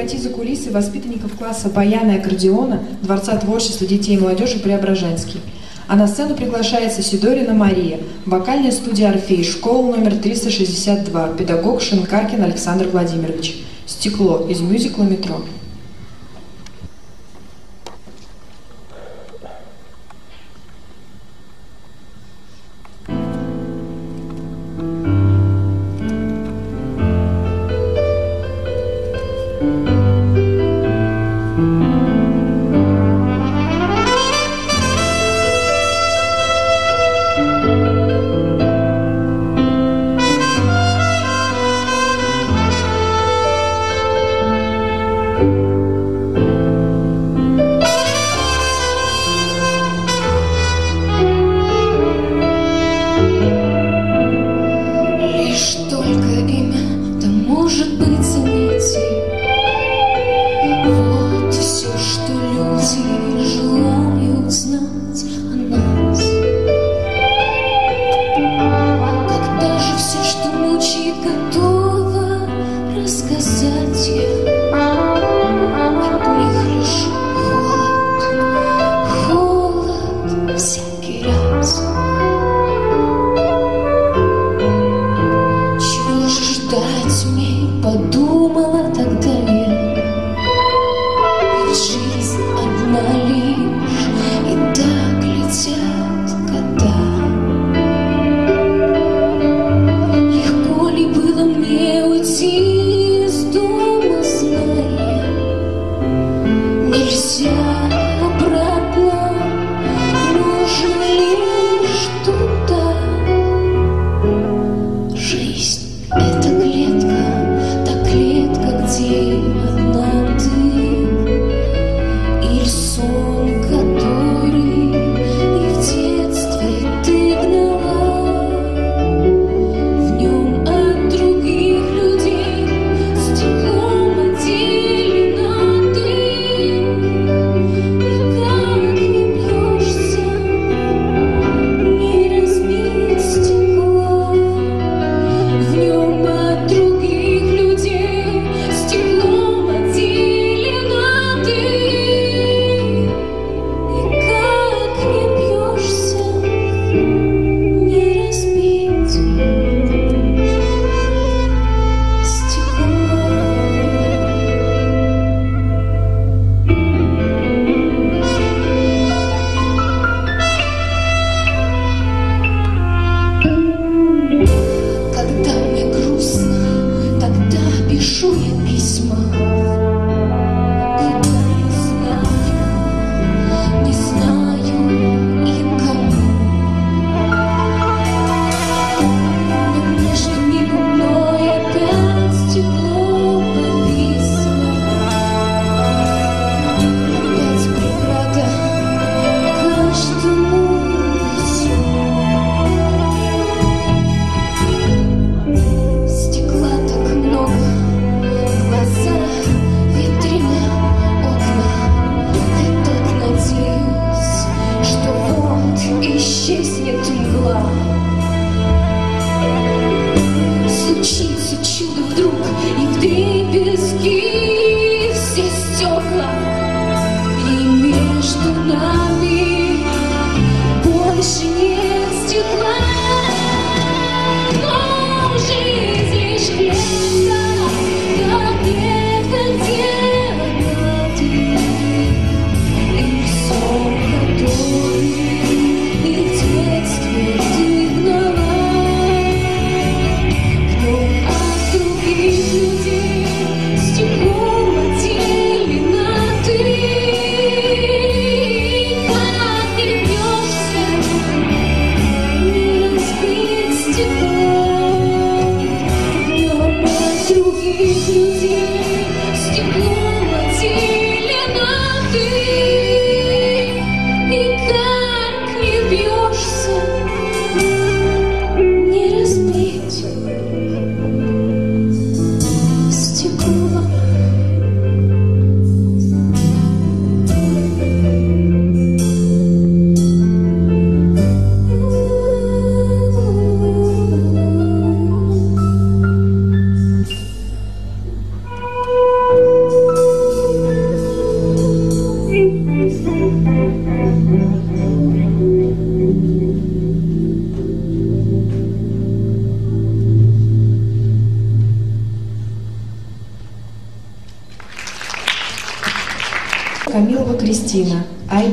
пройти за кулисы воспитанников класса баяна и аккордеона Дворца творчества детей и молодежи Преображенский. А на сцену приглашается Сидорина Мария, вокальная студия «Орфей», школа номер 362, педагог Шинкаркин Александр Владимирович. «Стекло» из мюзикла «Метро».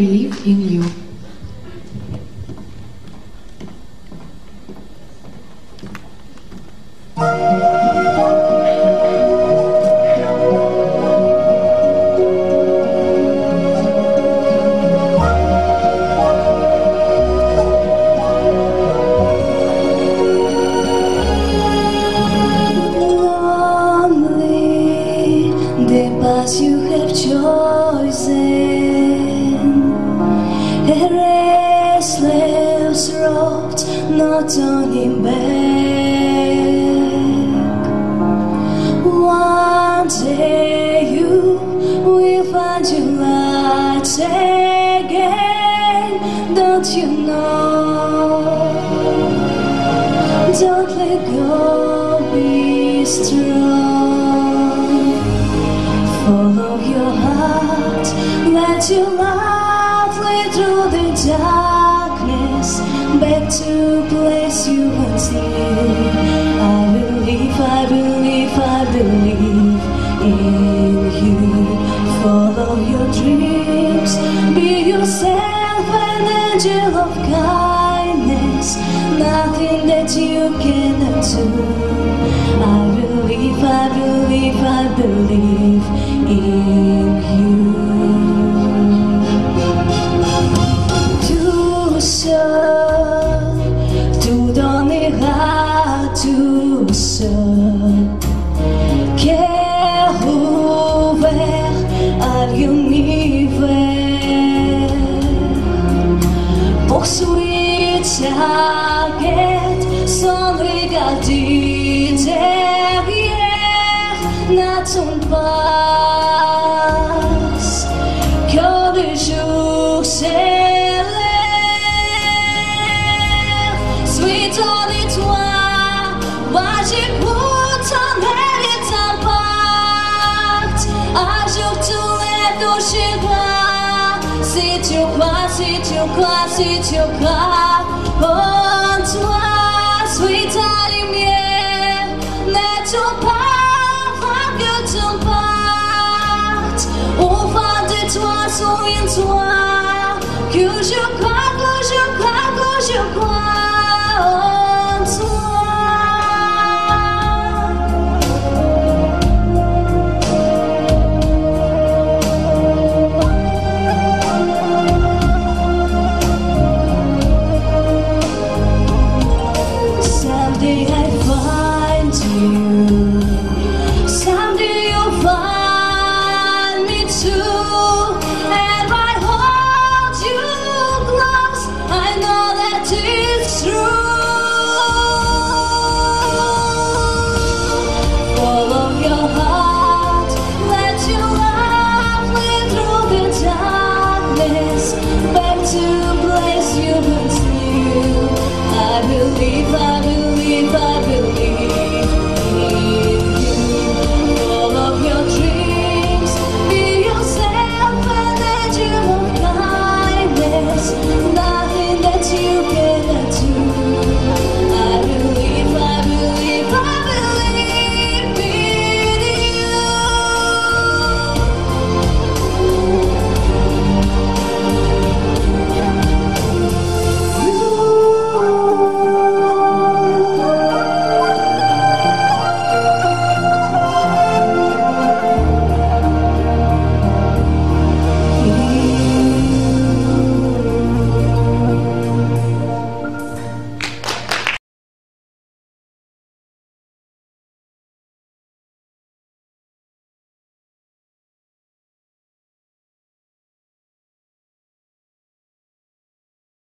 Believe in You. Path you have chosen, a restless road, not turning back. One day you will find your light again. Don't you know? Don't let go, be strong. Follow your heart, let your love lead through the darkness, back to place you once knew. I believe, I believe, I believe in you. Follow your dreams, be yourself an angel of kindness, nothing that you cannot do. I believe, I believe, I believe in you. Tout seul, tout donnera tout seul. Cœur ouvert à l'univers. Poursuis ta quête sans regarder derrière. N'attends pas que le jour s'élève. Suis ton étoile, magique pour ton impact. Ajoute tous les touches gloire. Si tu crois, si tu crois, si tu crois en toi, suis ta lumière. N'attends pas souviens-toi que je crois, que je crois, que je crois en toi. Someday I find you, someday you'll find me too. But